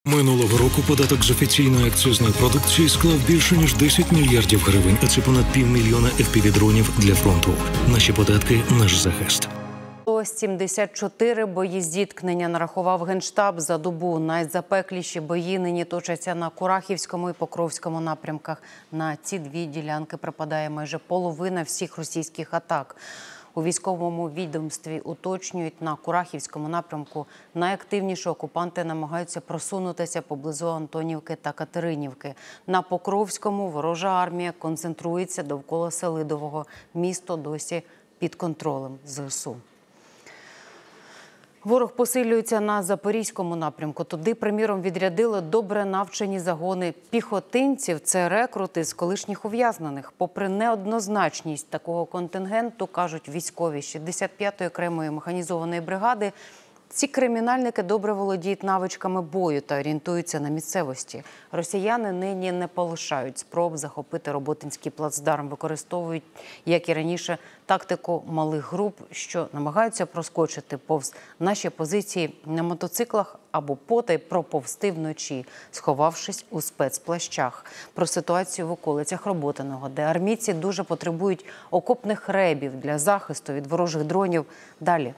Минулого року податок з офіційної акцизної продукції склав більше, ніж 10 мільярдів гривень, а це понад 500 000 FPV-дронів для фронту. Наші податки – наш захист. 174 бої зіткнення нарахував Генштаб за добу. Найзапекліші бої нині точаться на Курахівському і Покровському напрямках. На ці дві ділянки припадає майже половина всіх російських атак. У військовому відомстві уточнюють, на Курахівському напрямку найактивніше окупанти намагаються просунутися поблизу Антонівки та Катеринівки. На Покровському ворожа армія концентрується довкола Селидового. Місто досі під контролем ЗСУ. Ворог посилюється на Запорізькому напрямку. Туди, приміром, відрядили добре навчені загони піхотинців. Це рекрути з колишніх ув'язнених. Попри неоднозначність такого контингенту, кажуть військові 65-ї окремої механізованої бригади, ці кримінальники добре володіють навичками бою та орієнтуються на місцевості. Росіяни нині не полишають спроб захопити Роботинський плацдарм. Використовують, як і раніше, тактику малих груп, що намагаються проскочити повз наші позиції на мотоциклах або потай проповзти вночі, сховавшись у спецплащах. Про ситуацію в околицях Роботиного, де армійці дуже потребують окопних ребів для захисту від ворожих дронів. Далі.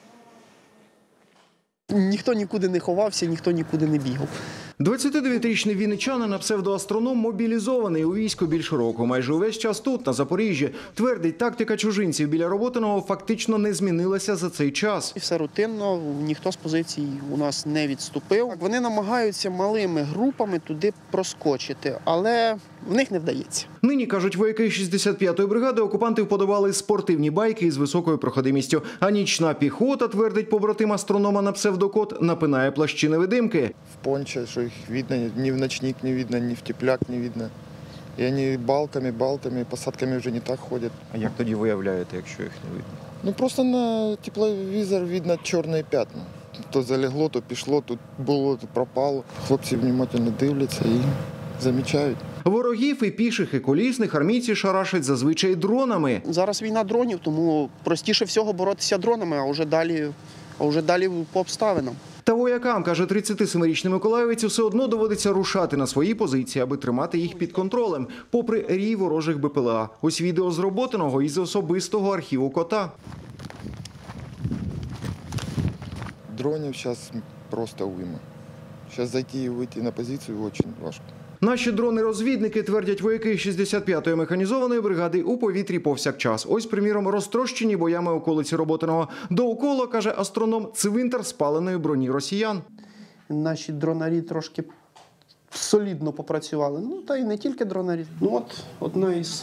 Ніхто нікуди не ховався, ніхто нікуди не бігав. 29-річний вінничанин на псевдоастроном мобілізований у війську більше року. Майже увесь час тут, на Запоріжжі. Твердить, тактика чужинців біля Роботиного фактично не змінилася за цей час. Все рутинно, ніхто з позицій у нас не відступив. Вони намагаються малими групами туди проскочити, але в них не вдається. Нині, кажуть вояки 65-ї бригади, окупанти вподобали спортивні байки із високою проходимістю. А нічна піхота, твердить побратим астронома на псевдокот, напинає плащі-невидимки. В понче, что их видно, ни в ночник не видно, ни в тепляк не видно. И они балками, посадками уже не так ходят. А як тоді виявляєте, якщо їх не видно? Ну просто на тепловізор видно чорні п'ятна. То залегло, то пішло, тут було, то пропало. Хлопці внимательно дивляться і замічають. Ворогів і піших, і колісних армійці шарашать зазвичай дронами. Зараз війна дронів, тому простіше всього боротися дронами, а вже далі по обставинам. Та воякам, каже 37-річний миколаївець, все одно доводиться рушати на свої позиції, аби тримати їх під контролем, попри рій ворожих БПЛА. Ось відео з Роботиного із особистого архіву кота. Дронів зараз просто уйма. Зараз зайти і вийти на позицію дуже важко. Наші дрони-розвідники, твердять вояки 65-ї механізованої бригади, у повітрі повсякчас. Ось, приміром, розтрощені боями околиці Роботиного. Довкола, каже астроном, цвинтар спаленої броні росіян. Наші дронарі трошки солідно попрацювали. Ну, та й не тільки дронарі. Ну, от одна із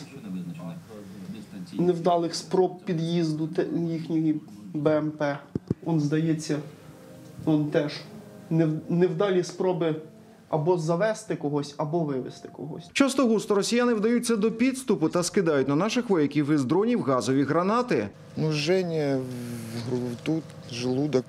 невдалих спроб під'їзду їхньої БМП. Он, здається, он теж невдалі спроби або завести когось, або вивести когось. Часто густо росіяни вдаються до підступу та скидають на наших вояків із дронів газові гранати. Ну, жжение тут, желудок,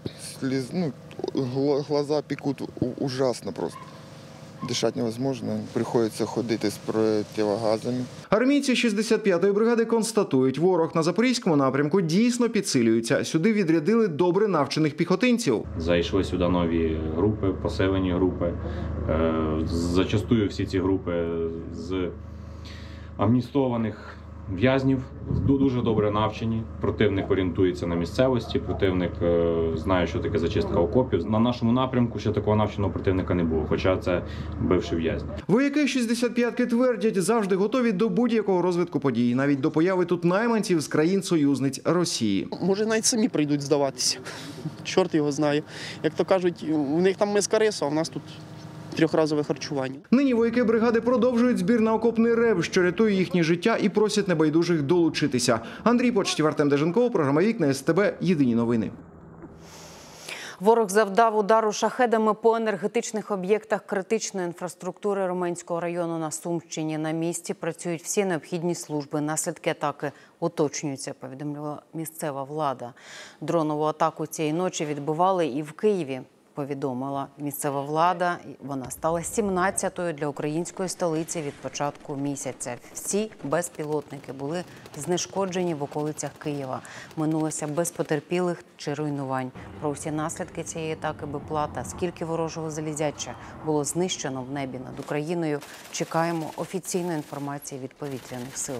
глаза пекут ужасно просто. Дишати невозможно, приходиться ходити з противогазами. Армійці 65-ї бригади констатують, ворог на Запорізькому напрямку дійсно підсилюється. Сюди відрядили добре навчених піхотинців. Зайшли сюди нові групи, поселені групи. Зачастую всі ці групи з амністованих в'язнів, дуже добре навчені. Противник орієнтується на місцевості, противник знає, що таке зачистка окопів. На нашому напрямку ще такого навченого противника не було, хоча це бивші в'язні. Вояки 65-ки твердять, завжди готові до будь-якого розвитку подій, навіть до появи тут найманців з країн-союзниць Росії. Може, навіть самі прийдуть здаватися. Чорт його знає. Як то кажуть, у них там миска рису, а в нас тут трьохразове харчування. Нині вояки бригади продовжують збір на окопний реб, що рятує їхнє життя, і просять небайдужих долучитися. Андрій Почтів, Артем Деженков, програма «Вікна СТБ». Єдині новини. Ворог завдав удару шахедами по енергетичних об'єктах критичної інфраструктури Роменського району на Сумщині. На місці працюють всі необхідні служби. Наслідки атаки уточнюються, повідомляла місцева влада. Дронову атаку цієї ночі відбивали і в Києві. повідомила місцева влада. Вона стала 17-ю для української столиці від початку місяця. Всі безпілотники були знешкоджені в околицях Києва. Минулося без потерпілих чи руйнувань. Про всі наслідки цієї атаки БПЛА та скільки ворожого залізяча було знищено в небі над Україною, чекаємо офіційної інформації від повітряних сил.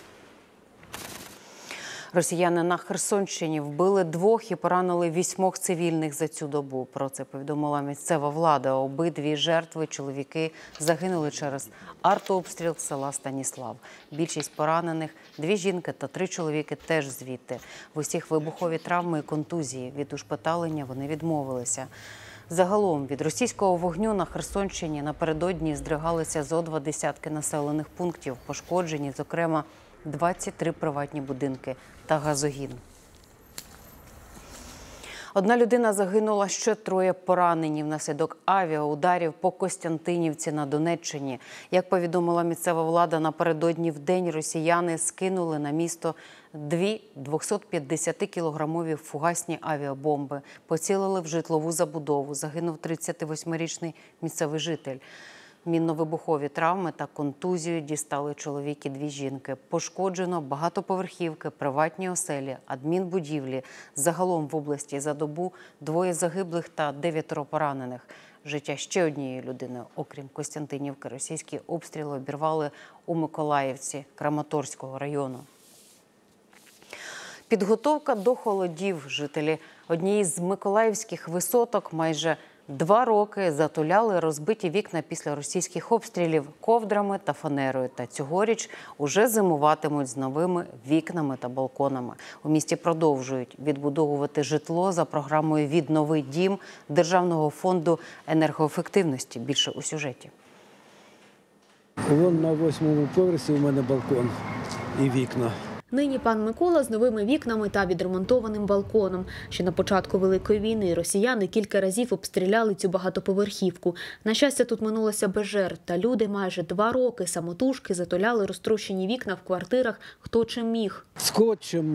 Росіяни на Херсонщині вбили 2 і поранили 8 цивільних за цю добу. Про це повідомила місцева влада. Обидві жертви, чоловіки, загинули через артобстріл села Станіслав. Більшість поранених – 2 жінки та 3 чоловіки теж звідти. В усіх вибухові травми і контузії. Від ушпиталення вони відмовилися. Загалом від російського вогню на Херсонщині напередодні здригалися зо 2 десятки населених пунктів. Пошкоджені, зокрема, 23 приватні будинки та газогін. 1 людина загинула, ще 3 поранені внаслідок авіаударів по Костянтинівці на Донеччині. Як повідомила місцева влада, напередодні в день росіяни скинули на місто 2 250-кілограмові фугасні авіабомби. Поцілили в житлову забудову. Загинув 38-річний місцевий житель. Мінно-вибухові травми та контузію дістали чоловік і 2 жінки. Пошкоджено багатоповерхівки, приватні оселі, адмінбудівлі. Загалом в області за добу 2 загиблих та 9 поранених. Життя ще однієї людини, окрім Костянтинівки, російські обстріли обірвали у Миколаївці Краматорського району. Підготовка до холодів. Жителі однієї з миколаївських висоток майже 2 роки затуляли розбиті вікна після російських обстрілів ковдрами та фанерою. Та цьогоріч уже зимуватимуть з новими вікнами та балконами. У місті продовжують відбудовувати житло за програмою «Віднови дім» Державного фонду енергоефективності. Більше у сюжеті. Вон на 8-му поверсі у мене балкон і вікна. Нині пан Микола з новими вікнами та відремонтованим балконом. Ще на початку Великої війни росіяни кілька разів обстріляли цю багатоповерхівку. На щастя, тут минулося без жертв. Та люди майже 2 роки самотужки затуляли розтрощені вікна в квартирах хто чим міг. Скотчем,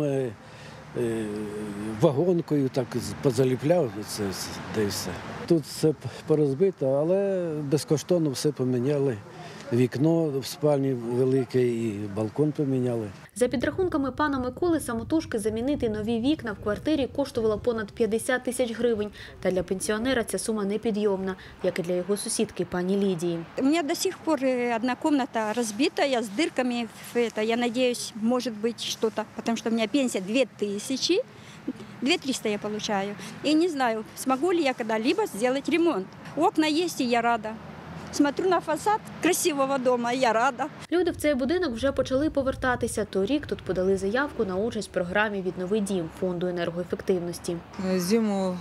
вагонкою так позаліпляв, це де і все. Тут все порозбито, але безкоштовно все поміняли. Вікно в спальні велике і балкон поміняли. За підрахунками пана Миколи, самотужки замінити нові вікна в квартирі коштувало понад 50 тисяч гривень. Та для пенсіонера ця сума непідйомна, як і для його сусідки пані Лідії. У мене до сих пор одна кімната розбита, я з дирками. Я сподіваюся, може бути щось, тому що у мене пенсія 2000, 2300 я получаю. І не знаю, зможу ли я коли-либо зробити ремонт. Окна є, і я рада. Смотрю на фасад красивого дому, я рада. Люди в цей будинок вже почали повертатися. Торік тут подали заявку на участь в програмі «Віднови дім» Фонду енергоефективності. Зиму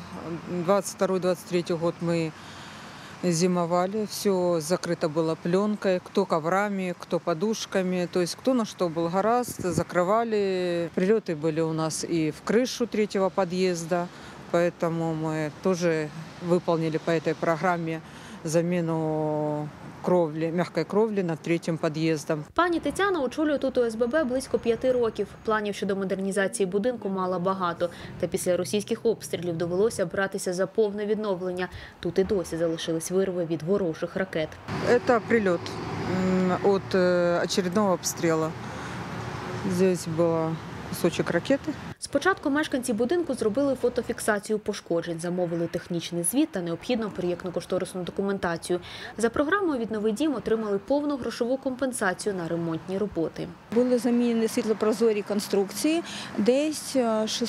22-23 год мы зимовали, все закрыто было пленкой, кто коврами, кто подушками, то есть кто на что был гораст, закрывали. Прилеты были у нас и в крышу 3-го подъезда, поэтому мы тоже выполнили по этой программе заміну кровлі, м'якої кровлі над 3-м під'їздом. Пані Тетяна очолює тут ОСББ близько 5 років. Планів щодо модернізації будинку мала багато. Та після російських обстрілів довелося братися за повне відновлення. Тут і досі залишились вирви від ворожих ракет. Це прильот від очередного обстрілу. Здесь був кусочок ракети. Спочатку мешканці будинку зробили фотофіксацію пошкоджень, замовили технічний звіт та необхідну проєктно-кошторисну документацію. За програмою «Віднови дім» отримали повну грошову компенсацію на ремонтні роботи. Були замінені світлопрозорі конструкції, десь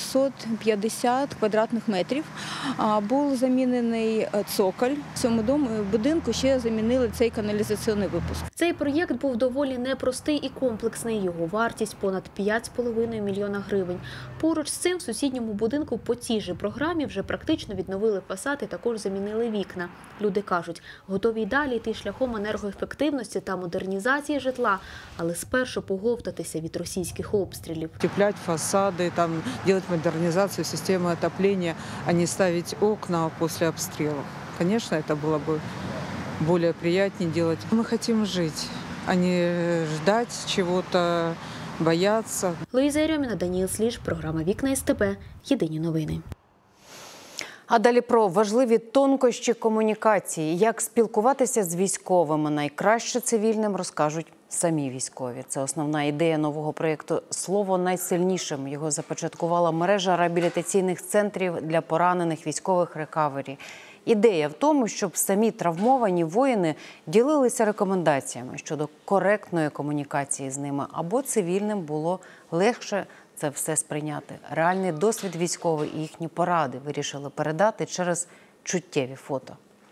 650 квадратних метрів. Був замінений цоколь. В цьому будинку ще замінили цей каналізаційний випуск. Цей проєкт був доволі непростий і комплексний. Його вартість – понад 5,5 мільйона гривень. Поруч з цим в сусідньому будинку по цій же програмі вже практично відновили фасад і також замінили вікна. Люди кажуть, готові й далі йти шляхом енергоефективності та модернізації житла, але спершу поговтатися від російських обстрілів. Утеплять фасади, там, робити модернізацію системи отоплення, а не ставити окна після обстрілу. Звісно, це було б більш приємніше робити. Ми хочемо жити, а не чекати чогось, бояться. Луїза Єрьоміна, Даніїл Сліж, програма «Вікна СТБ». Єдині новини. А далі про важливі тонкощі комунікації. Як спілкуватися з військовими найкраще цивільним, розкажуть самі військові. Це основна ідея нового проєкту «Слово найсильнішим». Його започаткувала мережа реабілітаційних центрів для поранених військових «Рекавері». Ідея в тому, щоб самі травмовані воїни ділилися рекомендаціями щодо коректної комунікації з ними, або цивільним було легше це все сприйняти. Реальний досвід військових і їхні поради вирішили передати через чуттєві фото.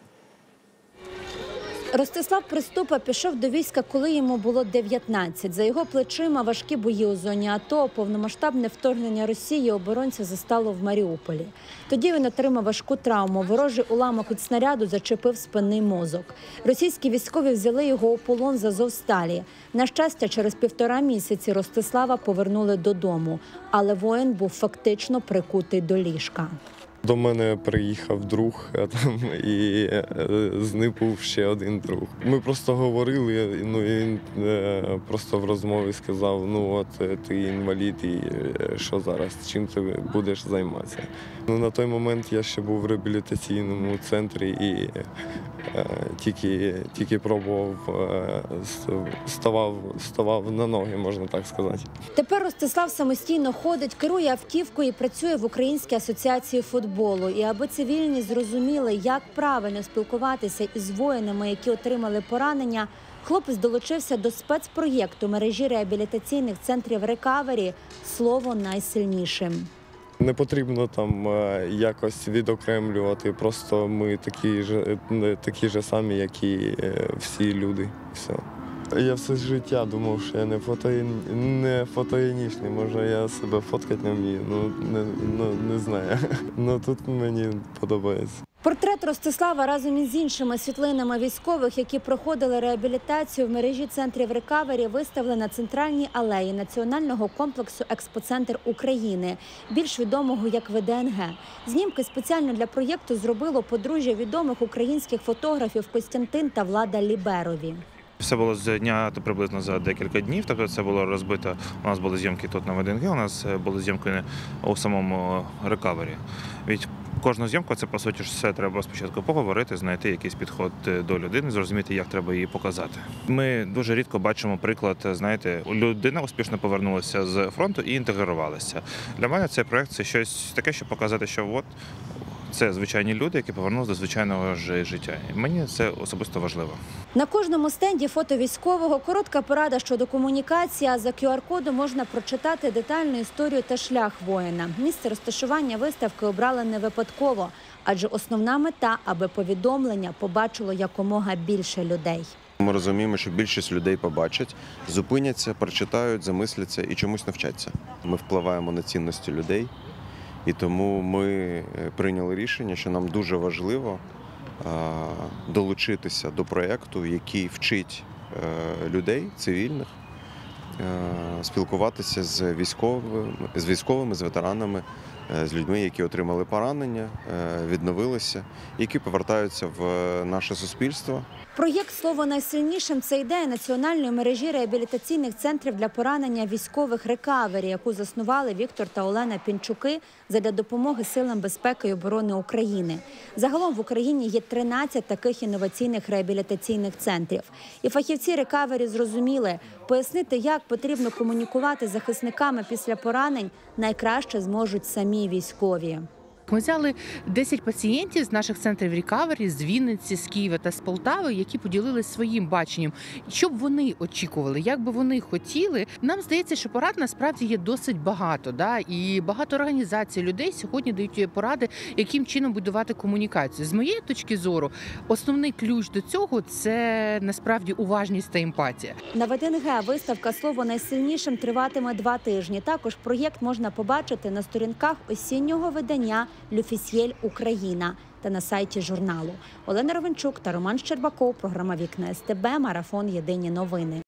Ростислав Приступа пішов до війська, коли йому було 19. За його плечима важкі бої у зоні АТО, повномасштабне вторгнення Росії оборонця застало в Маріуполі. Тоді він отримав важку травму. Ворожий уламок від снаряду зачепив спинний мозок. Російські військові взяли його у полон з Азовсталі. На щастя, через 1,5 місяці Ростислава повернули додому, але воїн був фактично прикутий до ліжка. До мене приїхав друг, і з ним був ще один друг. Ми просто говорили, і він просто в розмові сказав, ти інвалід, і що зараз, чим ти будеш займатися. На той момент я ще був в реабілітаційному центрі і тільки пробував, ставав на ноги, можна так сказати. Тепер Ростислав самостійно ходить, керує автівкою і працює в Українській асоціації футболу. І аби цивільні зрозуміли, як правильно спілкуватися із воїнами, які отримали поранення, хлопець долучився до спецпроєкту мережі реабілітаційних центрів «Рекавері» «Слово найсильнішим». Не потрібно там якось відокремлювати, просто ми такі ж самі, як і всі люди. Все. Я все життя думав, що я не фотогенічний, може я себе фоткати не вмію, не знаю. Тут мені подобається. Портрет Ростислава разом із іншими світлинами військових, які проходили реабілітацію в мережі центрів «Рекавері», виставили на центральній алеї національного комплексу «Експоцентр України», більш відомого як ВДНГ. Знімки спеціально для проєкту зробило подружжя відомих українських фотографів Костянтин та Влада Ліберові. Все було з дня приблизно за декілька днів, тобто це було розбито, у нас були зйомки тут на ВДНГ, у нас були зйомки у самому «Рекавері». Від кожну зйомку це, по суті, все треба спочатку поговорити, знайти якийсь підход до людини, зрозуміти, як треба її показати. Ми дуже рідко бачимо приклад, знаєте, людина успішно повернулася з фронту і інтегрувалася. Для мене цей проєкт – це щось таке, щоб показати, що це звичайні люди, які повернулися до звичайного життя. І мені це особисто важливо. На кожному стенді фото військового, коротка порада щодо комунікації, а за QR-кодом можна прочитати детальну історію та шлях воїна. Місце розташування виставки обрали не випадково, адже основна мета, аби повідомлення побачило якомога більше людей. Ми розуміємо, що більшість людей побачать, зупиняться, прочитають, замисляться і чомусь навчаться. Ми впливаємо на цінності людей. І тому ми прийняли рішення, що нам дуже важливо долучитися до проєкту, який вчить людей, цивільних, спілкуватися з військовими, з ветеранами, з людьми, які отримали поранення, відновилися, які повертаються в наше суспільство. Проєкт «Слово найсильнішим» – це ідея національної мережі реабілітаційних центрів для поранення військових «Рекавері», яку заснували Віктор та Олена Пінчуки задля допомоги силам безпеки і оборони України. Загалом в Україні є 13 таких інноваційних реабілітаційних центрів. І фахівці «Рекавері» зрозуміли, пояснити, як потрібно комунікувати з захисниками після поранень, найкраще зможуть самі військові. Ми взяли 10 пацієнтів з наших центрів «Рекавері», з Вінниці, з Києва та з Полтави, які поділилися своїм баченням. Що б вони очікували, як би вони хотіли. Нам здається, що порад насправді є досить багато. І багато організацій, людей сьогодні дають поради, яким чином будувати комунікацію. З моєї точки зору, основний ключ до цього – це насправді уважність та емпатія. На ВДНГ виставка «Слово найсильнішим» триватиме 2 тижні. Також проєкт можна побачити на сторінках осіннього видання «L'Officiel Україна» та на сайті журналу. Олена Ровенчук та Роман Щербаков. Програма «Вікна СТБ». Марафон. Єдині новини.